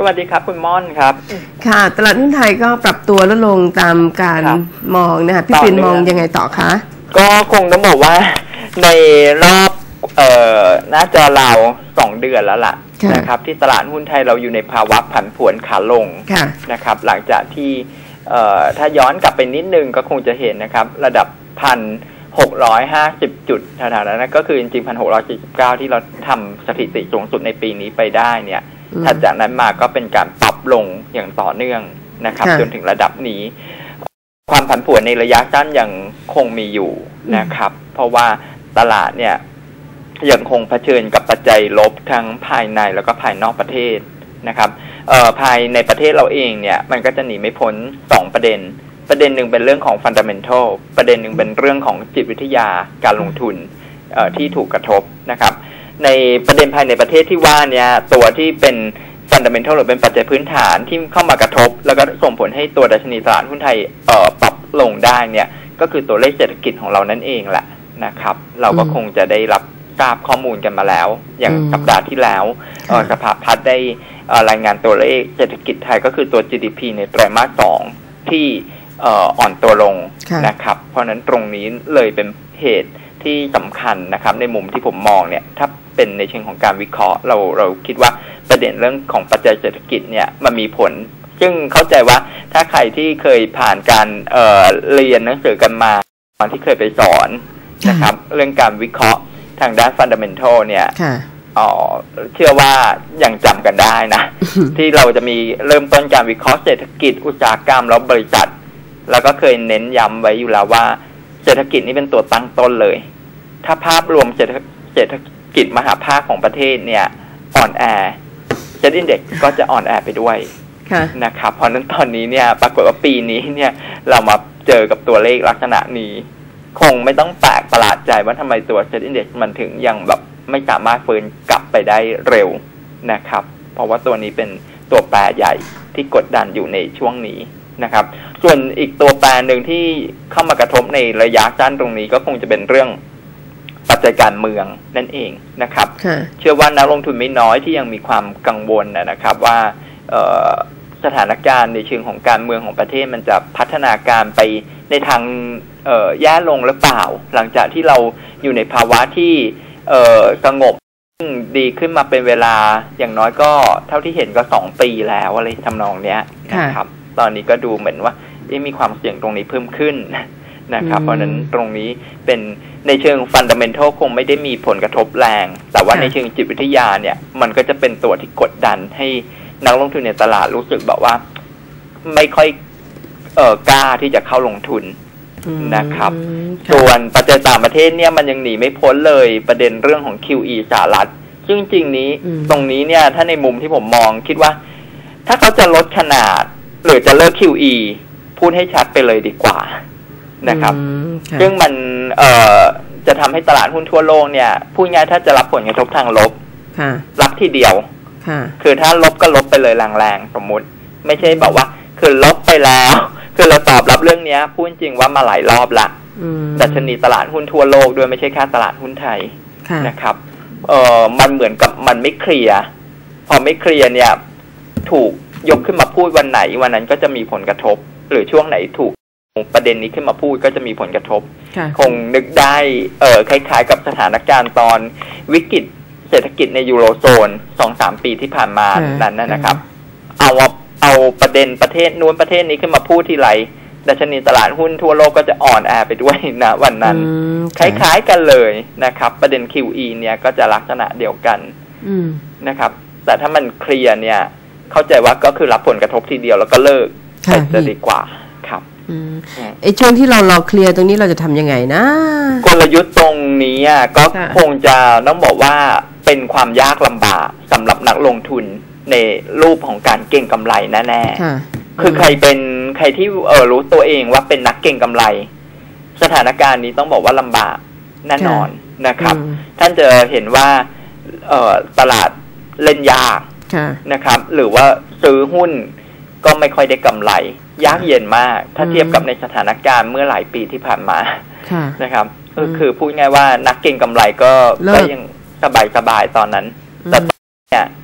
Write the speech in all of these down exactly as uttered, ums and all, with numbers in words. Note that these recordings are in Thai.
วัสดีครับคุณม่อนครับค่ะตลาดหุ้นไทยก็ปรับตัวลดลงตามการมองนะคะพี่ปิ่นมองยังไงต่อคะก็คงต้องบอกว่าในรอบเอ่อน่าจะราวสองเดือนแล้วล่ะนะครับที่ตลาดหุ้นไทยเราอยู่ในภาวะผันผวนขาลงนะครับหลังจากที่เอ่อถ้าย้อนกลับไปนิดนึงก็คงจะเห็นนะครับระดับพันหกร้อยห้าสิบจุดแถวๆนั้นก็คือจริงๆพันหกร้อยสี่สิบเก้าที่เราทำสถิติสูงสุดในปีนี้ไปได้เนี่ยถัดจากนั้นมาก็เป็นการปรับลงอย่างต่อเนื่องนะครับจนถึงระดับนี้ความผันผวนในระยะสั้นยังคงมีอยู่นะครับเพราะว่าตลาดเนี่ยยังคงเผชิญกับปัจจัยลบทั้งภายในแล้วก็ภายนอกประเทศนะครับเอ่อภายในประเทศเราเองเนี่ยมันก็จะหนีไม่พ้นสองประเด็นประเด็นหนึ่งเป็นเรื่องของ fundamental ประเด็นหนึ่งเป็นเรื่องของจิตวิทยาการลงทุนเอ่อที่ถูกกระทบนะครับในประเด็นภายในประเทศที่ว่าเนี่ยตัวที่เป็น fundamental หรือเป็นปัจจัยพื้นฐานที่เข้ามากระทบแล้วก็ส่งผลให้ตัวดัชนีตลาดหุ้นไทยเอ่อปรับลงได้เนี่ยก็คือตัวเลขเศรษฐกิจของเรานั่นเองแหละนะครับเราก็คงจะได้รับทราบข้อมูลกันมาแล้วอย่างสัปดาห์ที่แล้วสภาพัฒน์ได้รายงานตัวเลขเศรษฐกิจไทยก็คือตัว จี ดี พี ในไตรมาสสองที่อ่อนตัวลงนะครับเพราะนั้นตรงนี้เลยเป็นเหตุที่สำคัญนะครับในมุมที่ผมมองเนี่ยถ้าเป็นในเชิงของการวิเคราะห์เราเราคิดว่าประเด็นเรื่องของปัจจัยเศรษฐกิจเนี่ยมันมีผลซึ่งเข้าใจว่าถ้าใครที่เคยผ่านการเอ่อเรียนหนังสือกันมาตอนที่เคยไปสอนนะครับเรื่องการวิเคราะห์ทางด้าน fundamental เนี่ยอ๋อเชื่อว่ายังจำกันได้นะ ที่เราจะมีเริ่มต้นการวิเคราะห์เศรษฐกิจอุตสาหกรรมแล้วบริษัทแล้วก็เคยเน้นย้ำไว้อยู่แล้วว่าเศรษฐกิจนี่เป็นตัวตั้งต้นเลยถ้าภาพรวมเศรษฐเศรษฐกิจมหาภาคของประเทศเนี่ยอ่อนแอเซ็ตอินเด็กซ์ก็จะอ่อนแอไปด้วยนะครับเพราะนั้นตอนนี้เนี่ยปรากฏว่าปีนี้เนี่ยเรามาเจอกับตัวเลขลักษณะนี้คงไม่ต้องแปลกประหลาดใจว่าทำไมตัวเซ็ตอินเด็กซ์มันถึงยังแบบไม่สามารถฟื้นกลับไปได้เร็วนะครับเพราะว่าตัวนี้เป็นตัวแปรใหญ่ที่กดดันอยู่ในช่วงนี้นะครับส่วนอีกตัวแปรหนึ่งที่เข้ามากระทบในระยะสั้นตรงนี้ก็คงจะเป็นเรื่องปัจจัยการเมืองนั่นเองนะครับเชื่อว่านักลงทุนไม่น้อยที่ยังมีความกังวลนะครับว่าสถานการณ์ในเชิงของการเมืองของประเทศมันจะพัฒนาการไปในทางแย่ลงหรือเปล่าหลังจากที่เราอยู่ในภาวะที่สงบดีขึ้นมาเป็นเวลาอย่างน้อยก็เท่าที่เห็นก็สองปีแล้วอะไรทำนองเนี้ยนะครับตอนนี้ก็ดูเหมือนว่ามีความเสี่ยงตรงนี้เพิ่มขึ้นนะครับเพราะนั้นตรงนี้เป็นในเชิงฟันดัมเมนทัลคงไม่ได้มีผลกระทบแรงแต่ว่าในเชิงจิตวิทยาเนี่ยมันก็จะเป็นตัวที่กดดันให้นักลงทุนในตลาดรู้สึกแบบว่าไม่ค่อยเอ่อกล้าที่จะเข้าลงทุนนะครับส่วนปัจจัยต่างประเทศเนี่ยมันยังหนีไม่พ้นเลยประเด็นเรื่องของ คิว อี สหรัฐซึ่งจริงนี้ตรงนี้เนี่ยถ้าในมุมที่ผมมองคิดว่าถ้าเขาจะลดขนาดหรือจะเลิก คิว อี พูดให้ชัดไปเลยดีกว่านะครับซึ่งมันเอ่อจะทำให้ตลาดหุ้นทั่วโลกเนี่ยพูดง่ายถ้าจะรับผลกระทบทางลบรับทีเดียวคือถ้าลบก็ลบไปเลยแรงๆสมมุติไม่ใช่แบบว่าคือลบไปแล้วคือเราตอบรับเรื่องนี้พูดจริงว่ามาหลายรอบละดัชนีตลาดหุ้นทั่วโลกด้วยไม่ใช่แค่ตลาดหุ้นไทยนะครับเอ่อมันเหมือนกับมันไม่เคลียร์พอไม่เคลียร์เนี่ยถูกยกขึ้นมาพูดวันไหนวันนั้นก็จะมีผลกระทบหรือช่วงไหนถูกประเด็นนี้ขึ้นมาพูดก็จะมีผลกระทบคงนึกได้เออคล้ายๆกับสถานการณ์ตอนวิกฤตเศรษฐกิจในยูโรโซน สองถึงสาม ปีที่ผ่านมานั้นนะครับเอาเอาประเด็นประเทศนู้นประเทศนี้ขึ้นมาพูดทีไรดัชนีตลาดหุ้นทั่วโลกก็จะอ่อนแอไปด้วยนะวันนั้นคล้ายๆกันเลยนะครับประเด็น คิว อี เนี่ยก็จะลักษณะเดียวกันนะครับแต่ถ้ามันเคลียร์เนี่ยเข้าใจว่าก็คือรับผลกระทบทีเดียวแล้วก็เลิกจะดีกว่าครับไอ้ช่วงที่เรารอเคลียร์ตรงนี้เราจะทำยังไงนะกลยุทธ์ตรงนี้ก็คงจะต้องบอกว่าเป็นความยากลำบากสำหรับนักลงทุนในรูปของการเก็งกำไรแน่ๆคือใครเป็นใครที่เออรู้ตัวเองว่าเป็นนักเก็งกำไรสถานการณ์นี้ต้องบอกว่าลำบากแน่นอนนะครับท่านจะเห็นว่าเออตลาดเล่นยากนะครับหรือว่าซื้อหุ้นก็ไม่ค่อยได้กำไรยากเย็นมากถ้าเทียบกับในสถานการณ์เมื่อหลายปีที่ผ่านมานะครับก็คือพูดง่ายว่านักเก็งกำไรก็ก็ยังสบายๆตอนนั้นแต่เนี่ย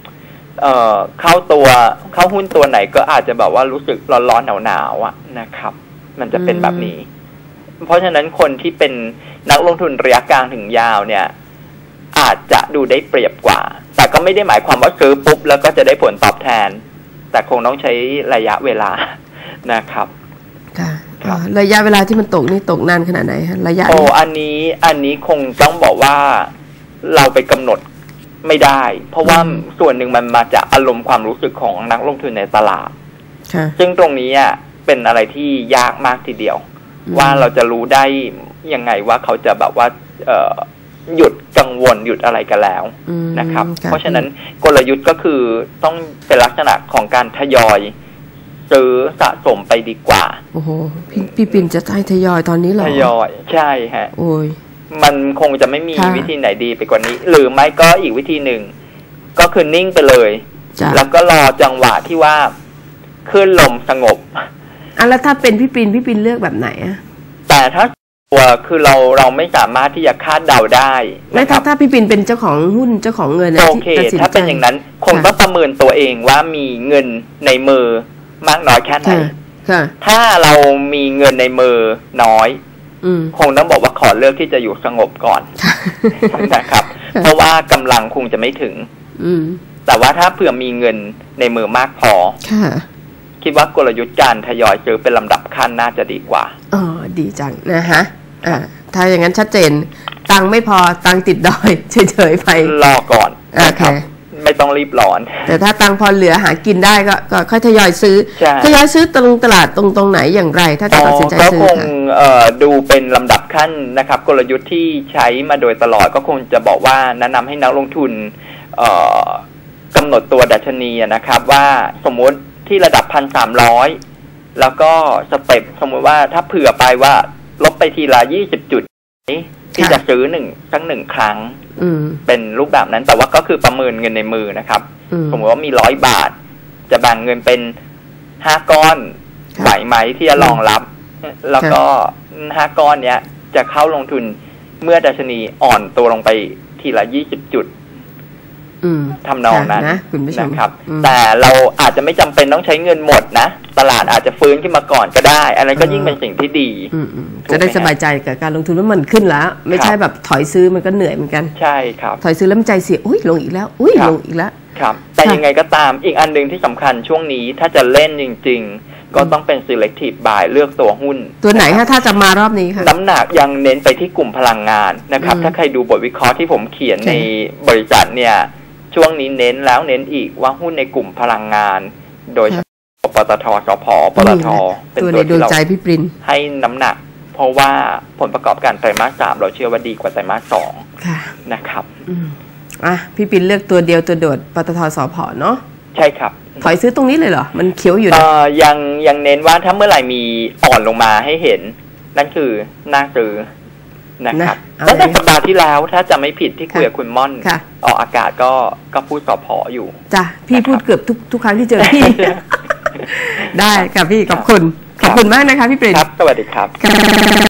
เอ่อเข้าตัวเข้าหุ้นตัวไหนก็อาจจะแบบว่ารู้สึกร้อนๆหนาวๆอ่ะนะครับ มันจะเป็นแบบนี้ เพราะฉะนั้นคนที่เป็นนักลงทุนระยะกลางถึงยาวเนี่ยอาจจะดูได้เปรียบกว่าแต่ก็ไม่ได้หมายความว่าซื้อปุ๊บแล้วก็จะได้ผลตอบแทนแต่คงต้องใช้ระยะเวลานะครับค่ะระยะเวลาที่มันตกนี่ตกนานขนาดไหนฮะระยะโอ้อันนี้อันนี้คงต้องบอกว่าเราไปกำหนดไม่ได้เพราะว่าส่วนหนึ่งมันมาจากอารมณ์ความรู้สึกของนักลงทุนในตลาดซึ่งตรงนี้อ่ะเป็นอะไรที่ยากมากทีเดียวว่าเราจะรู้ได้ยังไงว่าเขาจะแบบว่าเอ่อหยุดกังวลหยุดอะไรกันแล้วนะครับเพราะฉะนั้นกลยุทธ์ก็คือต้องเป็นลักษณะของการทยอยซื้อสะสมไปดีกว่าโอ้โหพี่พี่ปิ่นจะให้ทยอยตอนนี้เหรอทยอยใช่ฮะโอ้ยมันคงจะไม่มีวิธีไหนดีไปกว่านี้หรือไม่ก็อีกวิธีหนึ่งก็คือนิ่งไปเลยแล้วก็รอจังหวะที่ว่าคลื่นลมสงบอ่ะแล้วถ้าเป็นพี่ปิ่นพี่ปิ่นเลือกแบบไหนอ่ะแต่ถ้าตัวคือเราเราไม่สามารถที่จะคาดเดาได้ไม่ถ้าถ้าพี่ปิ่นเป็นเจ้าของหุ้นเจ้าของเงินโอเคถ้าเป็นอย่างนั้นคงต้องประเมินตัวเองว่ามีเงินในมือมากน้อยแค่ไหนถ้าเรามีเงินในมือน้อยคงต้องบอกว่าขอเลือกที่จะอยู่สงบก่อนนะครับเพราะว่ากำลังคงจะไม่ถึงแต่ว่าถ้าเผื่อมีเงินในมือมากพอคิดว่ากลยุทธ์การทยอยซื้อเป็นลำดับขั้นน่าจะดีกว่าอ๋อดีจังนะฮะอ่าถ้าอย่างนั้นชัดเจนตังไม่พอตังติดดอยเฉยๆไปรอก่อนนะครับไม่ต้องรีบร้อนแต่ถ้าตังพอเหลือหากินได้ก็ก็ค่อยทยอยซื้อทยอยซื้อตรงตลาดตรงตรงไหนอย่างไรถ้าจะตัดสินใจซื้อก็คงดูเป็นลำดับขั้นนะครับกลยุทธ์ที่ใช้มาโดยตลอดก็คงจะบอกว่าแนะนำให้นักลงทุนกำหนดตัวดัชนีนะครับว่าสมมติที่ระดับ หนึ่งพันสามร้อย แล้วก็สเต็ปสมมติว่าถ้าเผื่อไปว่าลบไปทีละยี่สิบจุดที่จะซื้อหนึ่งสักหนึ่งครั้งเป็นรูปแบบนั้นแต่ว่าก็คือประเมินเงินในมือนะครับสมมติว่ามีร้อยบาทจะแบ่งเงินเป็นห้าก้อนไหวไหมที่จะรองรับแล้วก็ห้าก้อนเนี้ยจะเข้าลงทุนเมื่อดัชนีอ่อนตัวลงไปทีละยี่สิบจุดทำนองนั้นนะครับแต่เราอาจจะไม่จำเป็นต้องใช้เงินหมดนะตลาดอาจจะฟื้นขึ้นมาก่อนก็ได้อะไรก็ยิ่งเป็นสิ่งที่ดีจะได้สบายใจกับการลงทุนว่ามันขึ้นแล้วไม่ใช่แบบถอยซื้อมันก็เหนื่อยเหมือนกันใช่ครับถอยซื้อแล้วมันใจเสียอุ้ยลงอีกแล้วอุ้ยลงอีกแล้วครับแต่ยังไงก็ตามอีกอันหนึ่งที่สำคัญช่วงนี้ถ้าจะเล่นจริงๆก็ต้องเป็น selective buy เลือกตัวหุ้นตัวไหนคะถ้าจะมารอบนี้ค่ะน้ำหนักยังเน้นไปที่กลุ่มพลังงานนะครับถ้าใครดูบทวิเคราะห์ที่ผมเขียนในบริษัทเนี่ยช่วงนี้เน้นแล้วเน้นอีกว่าหุ้นในกลุ่มพลังงานโดยปตท.สผ.ปตท. เป็นตัวที่เราให้น้ำหนักเพราะว่าผลประกอบการไตรมาสสามเราเชื่อว่าดีกว่าไตรมาสสองนะครับอ่ะพี่ปิ่นเลือกตัวเดียวตัวโดดปตท.สผ.เนาะใช่ครับถอยซื้อตรงนี้เลยเหรอมันเขียวอยู่นะยังยังเน้นว่าถ้าเมื่อไหร่มีอ่อนลงมาให้เห็นนั่นคือน่าซื้อนะครับตั้งแต่สัปดาห์ที่แล้วถ้าจะไม่ผิดที่คุยกับคุณม่อนออกอากาศก็ก็พูดสผ.อยู่จ้ะพี่พูดเกือบทุกทุกครั้งที่เจอพี่ได้ค่ะพี่ขอบคุณขอบคุณมากนะคะพี่ปรินครับสวัสดีครับ